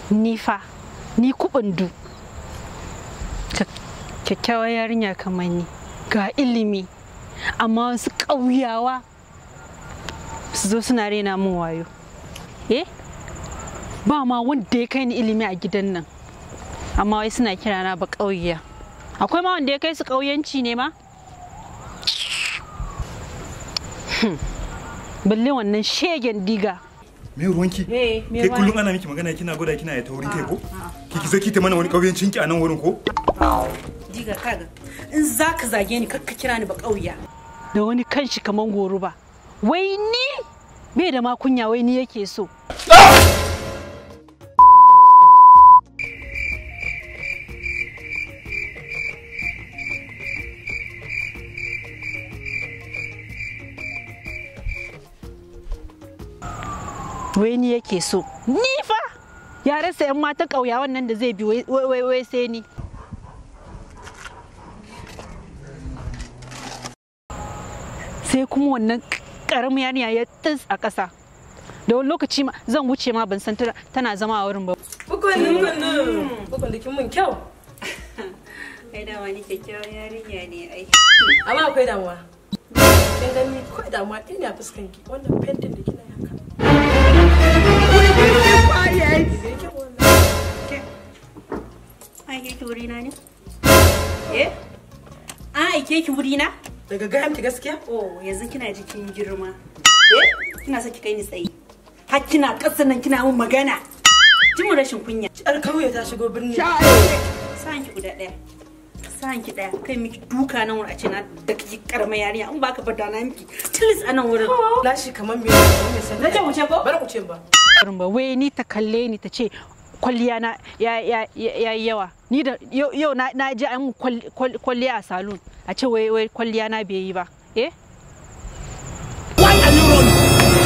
ni KUBUNDU kyakkyawar yarinya kamar ni ga ilimi amma wasu ƙauyawa su zo suna rena min wayo ba ma wanda ya kai ni ilimi a gidan nan amma wai suna kira na ba ƙauya. Akwai ma wanda ya kai su ƙauyanci ne ma balle wannan shegen diga. Me ruwanki? Kai kullum ana miki magana kina gwada kina ya taurin kai ko? Ki zo ki ta mana wani ƙauyancin ki a nan wurin ko? Diga kaga in zaka zage ni kakka kira ni ba ƙauya. Da wani kanshi kaman goruba. Wai ni bai da ma kunya wai ni yake so. Wai ni yake so. Ni fa ya rasa yan mata ƙauyawan nan da zai bi wai sai ni. Sai kuma wannan ƙaramin yarinya ya tis a ƙasa. Da wani lokaci ma zan wuce ma ban san tana zama a wurin ba. Bukundu kin mun kyau. Ai dama ni kyakkyawar yarinya ne ai. Amma akwai damuwa. Kin gani akwai damuwa ina fuskanki wannan fentin da kina haka. Ai ke wurina ne? Ai ke wurina? Daga gaya miki gaskiya? Oh, yanzu kina jikin girma. Kina so ki kai ni tsayi. Har kina ƙasa nan kina mun magana. Jin rashin kunya. Yar kauye ta shigo birni. Sa'an ki guda ɗaya. Sa'an ki ɗaya. Kai miki duka nan wurin a ce na da kike karama yarinya in baka bada na miki. Tilis a nan wurin. Lashi kaman me sai. Na ce mu ce ko? Bar ku ce ba. Wai ni ta kalle ni ta ce kwalliya na ya yawa. Ni da yau na ji an kwalliya a salon. A ce wai kwalliya na bai yi ba. Why are you running?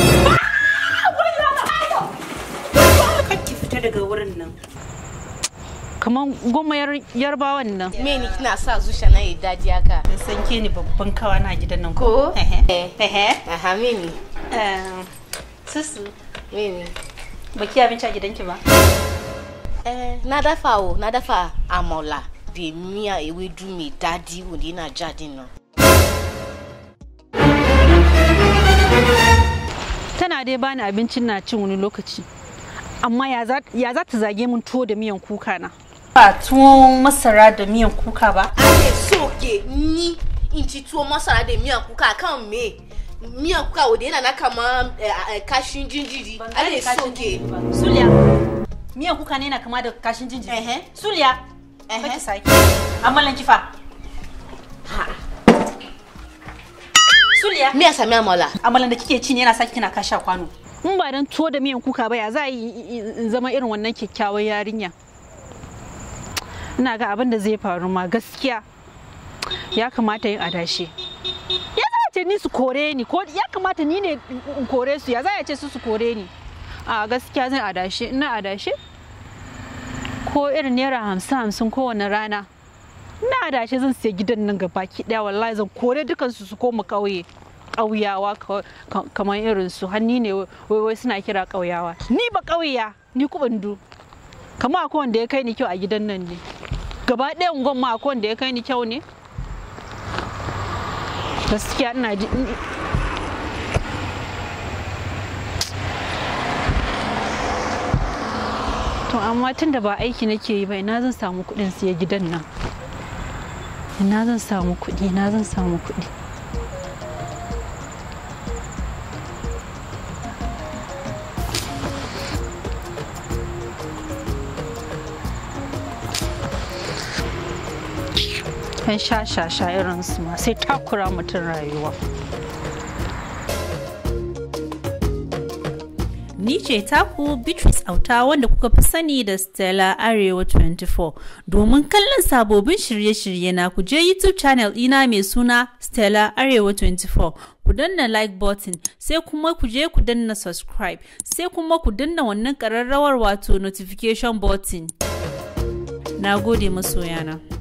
Ki fita daga wurin nan. Kaman goma yarbawan nan. Me ni kina sa zuciya na yi daji haka? San ke ni babban kawa na gidan nan ko? Aha me ni. Susu. Me ni. Baki abinci a gidanki ba? Na dafa amola da miya ewedu mai dadi wanda yana jadin nan. Tana dai bani abincin na cin wani lokaci. Amma ya za ta zage min tuwo da miyan kuka na? Ba tuwon masara da miyan kuka ba? Ake soke ni in ci tuwon masara da miyan kuka kan me? Miyan kuka wanda yana na kama kashin jinjiri. Ake soke. Suliya. Miyan kuka ne na kama da kashin jinjiri. Suliya. Kake sake. Amalan kifa. Suliya. Me ya sami amola? Amalan da kike ci ne yana saki kina kasha kwano. In ba dan tuwo da miyan kuka ba ya za yi zama irin wannan kyakkyawar yarinya. Ina ga abin da zai faru ma gaskiya ya kamata yin adashi. Ya za ce ni su kore ni ko ya kamata ni ne in kore su ya za ya ce su kore ni. A gaskiya zan adashi ina adashi ko irin naira 50 kowane rana. Ina adashi zan siya gidan nan gabaki daya wallahi zan kore dukansu su koma kauye. Ƙauyawa kamar irin su hanni ne wai suna kira ƙauyawa. Ni ba ƙauya ni KUBUNDU. Kamar akwai wanda ya kai ni kyau a gidan nan ne. Gaba ɗaya ungon ma akwai wanda ya kai ni kyau ne. Gaskiya ina ji to amma tunda ba aiki nake yi ba ina zan samu kuɗin siya gidan nan. Ina zan samu kuɗi. Kan sha irin su ma sai takura mutum rayuwa. Ni ce taku Beatrice Auta wanda kuka fi sani da Stella Arewa 24. Domin kallon sabobin shirye-shirye na ku je YouTube channel ɗina mai suna Stella Arewa 24. Ku danna like button sai kuma ku je ku danna subscribe sai kuma ku danna wannan ƙararrawar wato notification button. Na gode masoyana.